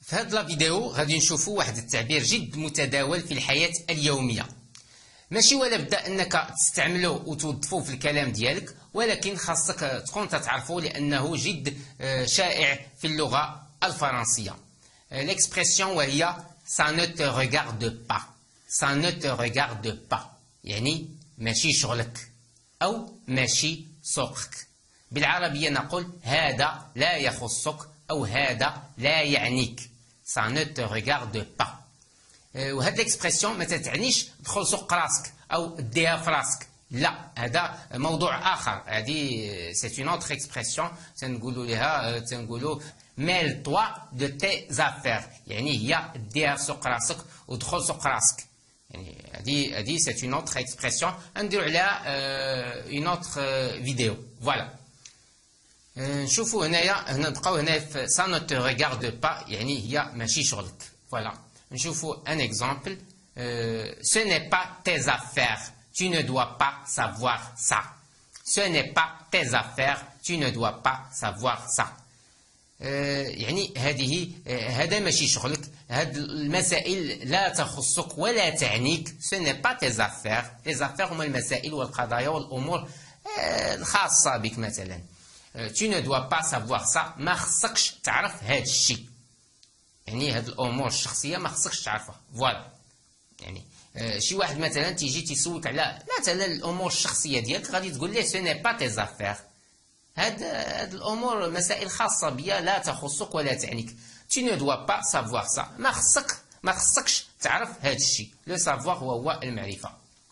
في هذه الفيديو غادي نشوفوا واحد التعبير جد متداول في الحياة اليومية. ماشي ولا بدا انك تستعمله وتوظفوه في الكلام ديالك، ولكن خاصك تكون تعرفه لانه جد شائع في اللغة الفرنسية. ليكسبرسيون وهي ça ne te regarde pas. ça ne te regarde pas يعني ماشي شغلك او ماشي سوقك. بالعربية نقول هذا لا يخصك او هذا لا يعنيك. ça ne te regarde pas. وهاد ليكسبرسيون ما تعنيش دخل سوق راسك او ديها في راسك، لا، هذا موضوع اخر. هذه سي اون اوتر اكسبرسيون تنقولوا لها ميل توا دو تي زافير، يعني هي ديها في سوق راسك ودخل سوق راسك. يعني هذه سي اون اوتر اكسبرسيون نديروا عليها اون اوتر فيديو. فوالا نشوفوا هنايا نبقاو هنا في سا نو تو ريغارد با، يعني هي ماشي شغلك. فوالا نشوفوا ان اكزامبل. Ce n'est pas tes affaires, tu ne dois pas savoir ça. Ce n'est pas tes affaires, tu ne dois pas savoir ça. يعني هذا ماشي شغلك، هاد المسائل لا تخصك ولا تعنيك. Ce n'est pas tes affaires. Les affaires هما المسائل والقضايا والأمور الخاصة بك. مثلا tu ne dois pas savoir ça، ما خصكش تعرف هاد الشيء، يعني هاد الأمور الشخصية ما خصكش تعرفها. فوالا يعني شي واحد مثلا تيجي تيسولك على مثلا الامور الشخصيه ديالك، غادي تقول ليه سو ني با تي زافير. هاد الامور مسائل خاصه بيا لا تخصك ولا تعنيك. tu ne dois pas savoir ça، ما خصكش تعرف هاد الشيء. لو سافوار هو المعرفه.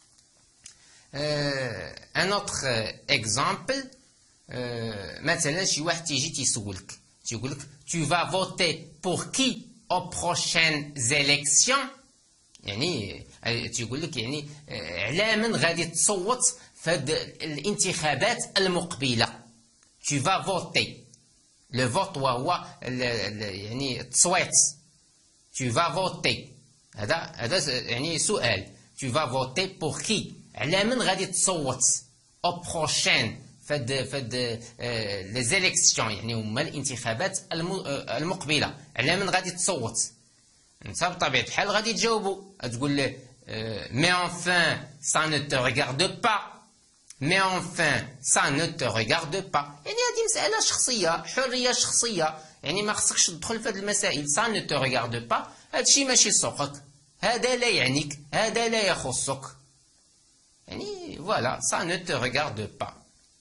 ان اوتر اكزامبل، مثلا شي واحد تيجي تيسولك تيقول لك tu vas voter pour qui aux prochaines élections. يعني تيقول لك يعني على من غادي تصوت في هاد الانتخابات المقبله. tu vas voter. le vote وهو يعني التصويت. tu vas voter هذا يعني سؤال. tu vas voter pour qui، على من غادي تصوت au prochain في هاد لي زيليكسيون، يعني هما الانتخابات المقبله. على من غادي تصوت؟ انت بطبيعه الحال غادي تجاوبو، تقول له مي انفان سا نو تو ريغارد با. مي انفان سا نو تو ريغارد با، يعني هذه مساله شخصيه، حريه شخصيه، يعني ما خصكش تدخل في هذه المسائل. سا نو تو ريغارد با، هادشي ماشي سوقك، هذا لا يعنيك، هذا لا يخصك. يعني فوالا سا نو تو ريغارد با.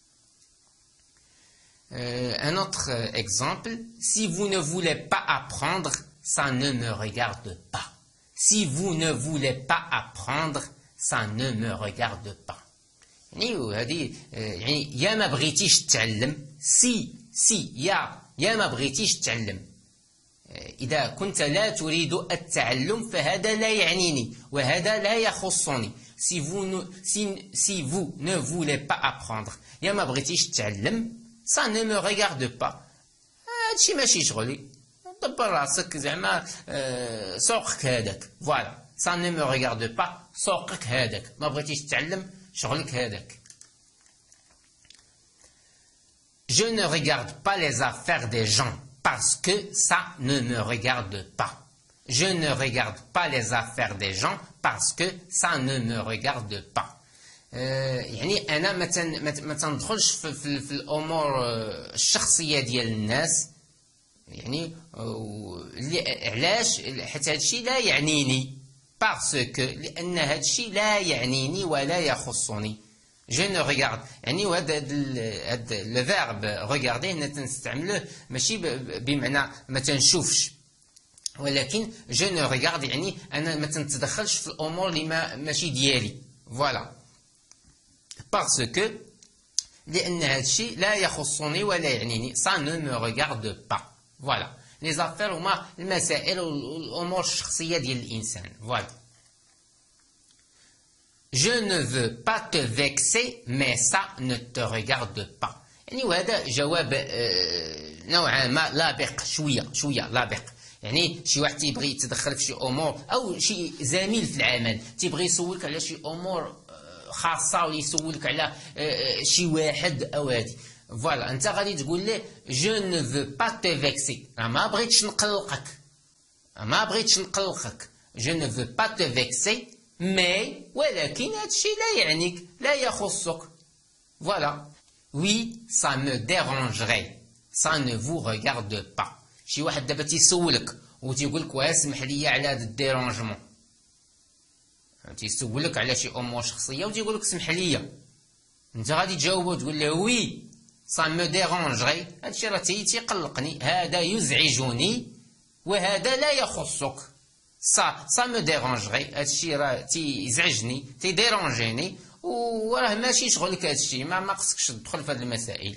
Un autre exemple, si vous ne voulez pas apprendre, ça ne me regarde pas. Si vous ne voulez pas apprendre, ça ne me regarde pas. يعني هذه يعني يا ما بغيتيش تتعلم، يا ما بغيتيش تتعلم. إذا كنت لا تريد التعلم فهذا لا يعنيني وهذا لا يخصني. si vous ne voulez pas apprendre، يا ما بغيتيش تتعلم، ça ne me regarde pas، هادشي ماشي شغلي، دبر راسك، زعما سوقك هذاك. فوالا ça ne me regarde pas، سوقك هذاك، ما بغيتيش تتعلم، شغلك هذاك. je ne regarde pas les affaires des gens parce que ça ne me regarde pas. je ne regarde pas les affaires des gens parce que ça ne me regarde pas. يعني انا ما تندخلش في الامور الشخصيه ديال الناس، يعني علاش؟ حيت هادشي لا يعنيني، باسكو لان هادشي لا يعنيني ولا يخصني. جو نو ريغارد، يعني وهذا لو فيرب ريغاردي هنا تنستعملوه ماشي بمعنى ما تنشوفش، ولكن جو نو ريغارد يعني انا ما تنتدخلش في الامور اللي ماشي ديالي. فوالا parce que لأن هادشي لا يخصني ولا يعنيني. ça ne me regarde pas. voilà les affaires هما المسائل والأمور الشخصية ديال الإنسان. voilà je ne veux pas te vexer mais ça ne te regarde pas. يعني وهذا جواب نوعا ما لابق، شوية لابق. يعني شي واحد تيبغي يتدخل في شي أمور، أو شي زميل في العمل تيبغي يسولك على شي أمور خاصه ولا يسولك على شي واحد او هادي. فوالا انت غادي تقول ليه جو نو فو با تي فيكسي، ما بغيتش نقلقك، ما بغيتش نقلقك. je ne veux pas te vexer mais ولكن هادشي لا يعنيك، لا يخصك. voilà. oui ça me dérangerait ça ne vous regarde pas. شي واحد دابا تيسولك وتيقولك واسمح لي على هذا الديرونجمون، تيسولك على شي امور شخصيه وتيقولك اسمح لي، انت غادي تجاوب وتقول له وي سا مو ديرونجري، هادشي راه تيقلقني، هذا يزعجني وهذا لا يخصك. سا مو ديرونجري، هادشي راه تيزعجني تيديرونجيني وراه ماشي شغلك هادشي، ما خصكش تدخل في هاد المسائل.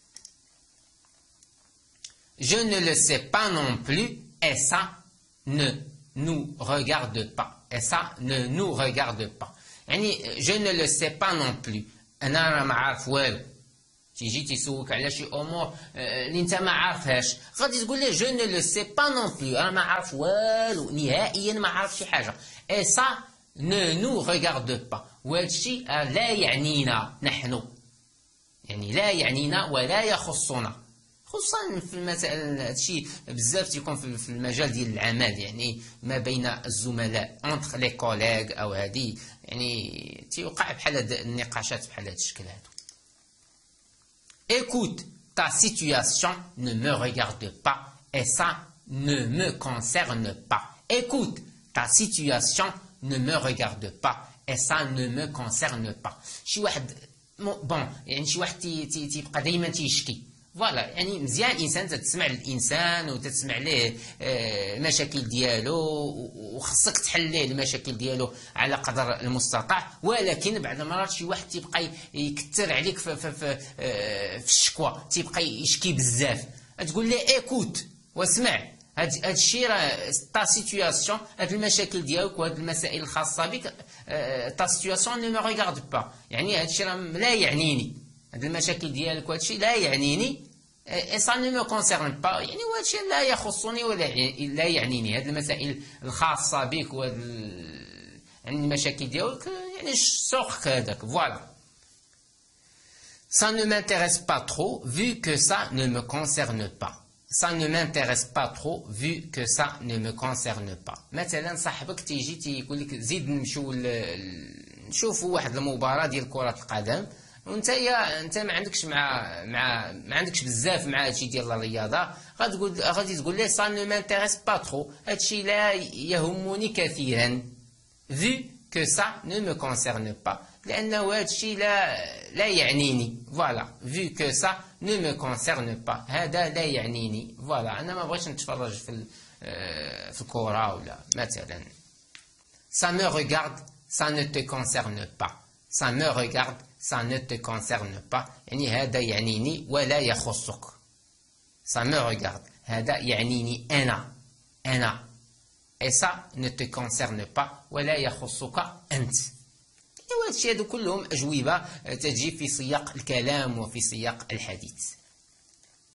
Je ne le sais pas non plus et ça ne nous regarde pas. Et ça ne nous regarde pas. يعني je ne le sais pas non plus. أنا راه ما عارف والو. تيجي تيسولك على شي أمور اللي أنت ما عارفهاش، غادي تقول له je ne le sais pas non plus. أنا ما عارف والو، نهائيا ما عارف شي حاجة. Et ça ne nous regarde pas. وهادشي لا يعنينا نحن. يعني لا يعنينا ولا يخصنا. خصوصا في المسائل هادشي بزاف تيكون في المجال ديال العمل، يعني ما بين الزملاء اونتر لي كوليغ او هادي، يعني تيوقع بحال هاد النقاشات بحال هاد الشكل هادو. écoute ta situation ne me regarde pas et ça ne me concerne pas. écoute ta situation ne me regarde pas et ça ne me concerne pas. شي واحد بون يعني شي واحد تيبقى دائما تيشكي، فوالا يعني مزيان الانسان تتسمع للانسان وتتسمع ليه المشاكل ديالو وخصك تحل ليه المشاكل ديالو على قدر المستطاع، ولكن بعض المرات شي واحد تيبقى يكثر عليك في الشكوى، تيبقى يشكي بزاف، تقول ليه ايكوت واسمع هاد الشيء راه تا سيتوياسيون، هاد المشاكل ديالك وهاد المسائل الخاصه بك تا سيتوياسيون نو مو ريغارد با، يعني هاد الشيء راه لا يعنيني، هاد المشاكل ديالك وهاد الشيء لا يعنيني. et ça ne me concerne pas، يعني هاد الشيء لا يخصني ولا لا يعنيني، هاد المسائل الخاصه بك وهاد يعني المشاكل ديالك يعني سوقك هذاك، فوالا. ça ne m'intéresse pas trop vu que ça ne me concerne pas. ça ne m'intéresse pas trop vu que ça ne me concerne pas. مثلا صاحبك تيجي تيقول لك زيد نشوفوا واحد المباراه ديال كره القدم، وانت ما عندكش ما عندكش بزاف مع هادشي ديال الرياضه، غادي تقول ليه ça ne m'intéresse pas trop، هادشي لا يهمني كثيرا. vu que ça ne me concerne pas، لانه هادشي لا يعنيني، فوالا. vu que ça ne me concerne pas، هذا لا يعنيني، فوالا. انا ما بغيتش نتفرج في الكره ولا مثلا. ça me regarde ça ne te concerne pas. ça me regarde ça ne te concerne pas، يعني هذا يعنيني ولا يخصك. ça me regarde هذا يعنيني أنا et ça ne te concerne pas ولا يخصك أنت. وهذا الشيء هذو كلهم أجوبة تجي في سياق الكلام وفي سياق الحديث.